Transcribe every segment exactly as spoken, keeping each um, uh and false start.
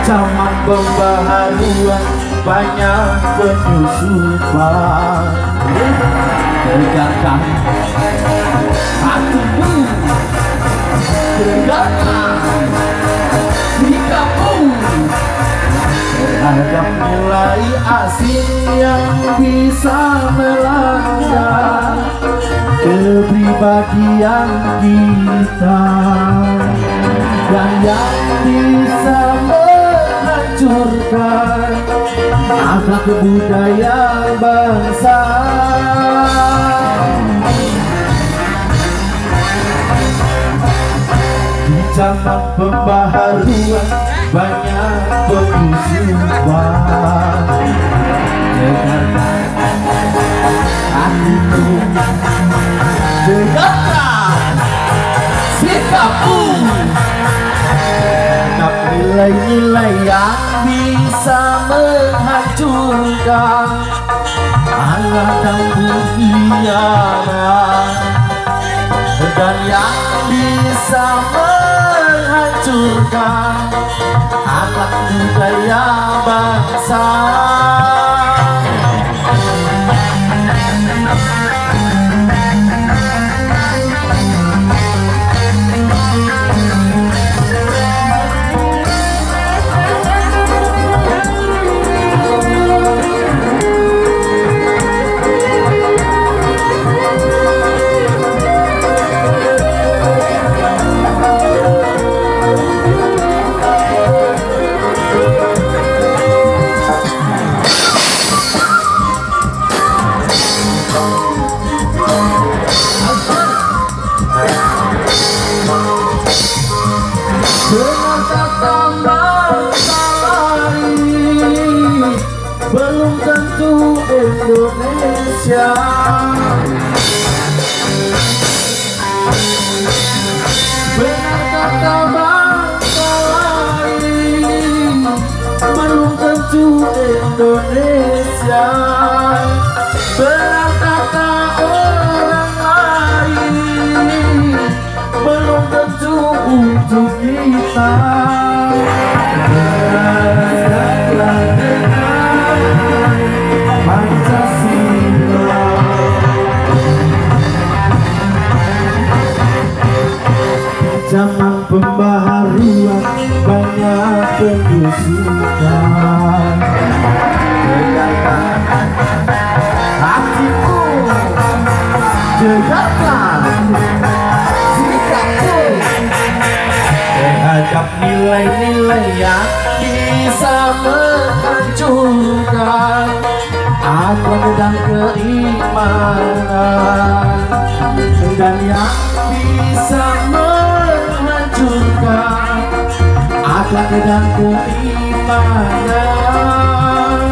zaman pembaharuan banyak penyusupan. Tegakkan hatimu, tegakkan sikapmu terhadap nilai asing yang bisa melanggar kepribadian kita dan yang bisa menghancurkan akhlak kebudayaan bangsa. Di zaman pembaharuan banyak pengusupan. Dengarkan hatimu, dengarkan sikapmu terhadap nilai-nilai yang bisa menghancurkan alam dan dunia dan yang bisa menghancurkan akhlak budaya bangsa. Dengan kata bangsa lain belum tentu Indonesia. Benar kata bangsa lain belum tentu Indonesia. Benar kata orang lain belum tentu untuk kita. Beradablah dengan Pancasila. Zaman pembaharuan banyak penyusupan. Tegakkan hatimu, tegakkan sikapmu terhadap nilai-nilai yang bisa menghancurkan akhlak dan keimanan dan yang bisa menghancurkan akhlak dan keimanan.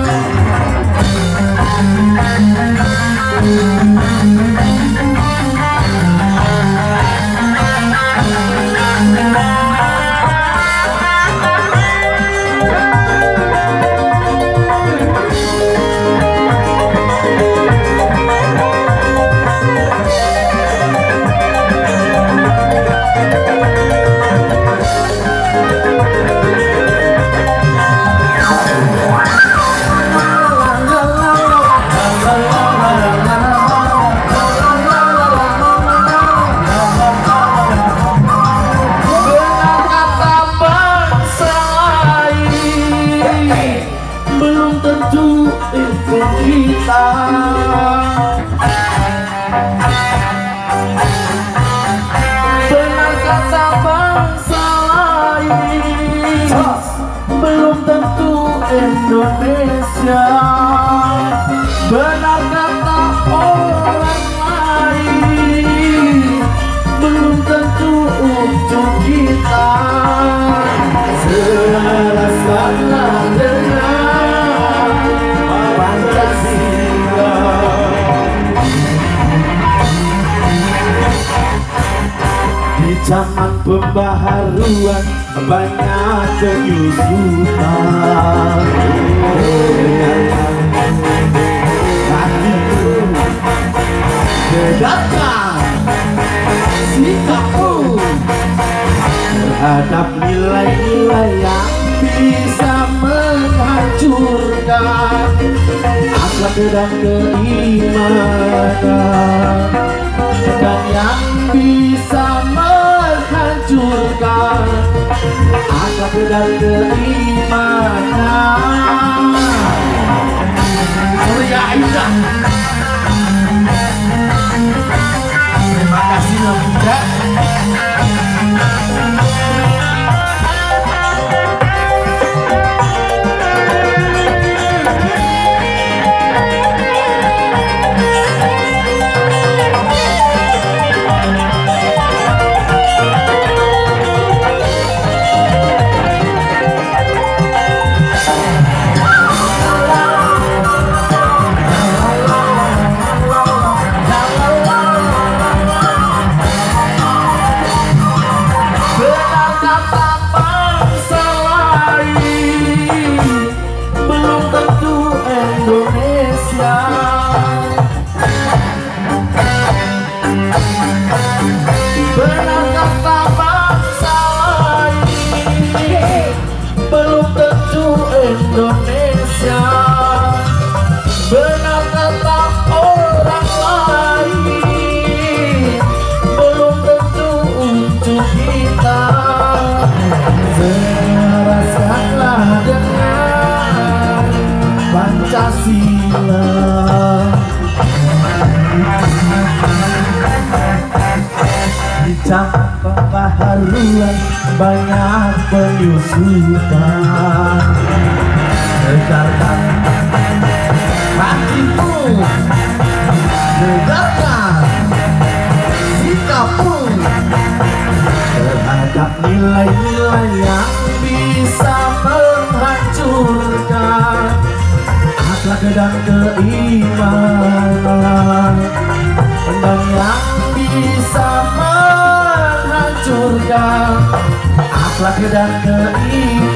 Belum tentu itu kita. Benar kata bangsa lain belum tentu Indonesia. Benar kata orang lain belum tentu untuk kita. Selaraskanlah dengan Pancasila. Di zaman pembaharuan banyak penyusupan. Hatimu, tegakkan sikapmu terhadap nilai-nilai yang bisa menghancurkan akhlak dan keimanan, dan yang bisa menghancurkan akhlak dan keimanan. Surya Indah. Terima kasih Nabunda. Indonesia, benar kata orang lain, belum tentu untuk kita. Seraskanlah dengan Pancasila. Di zaman pembaharuan banyak penyusutan. Dengarkan hatimu, dengarkan sikapmu terhadap nilai-nilai yang bisa menghancurkan akhlak dan keimanan, dan yang bisa menghancurkan akhlak dan keimanan.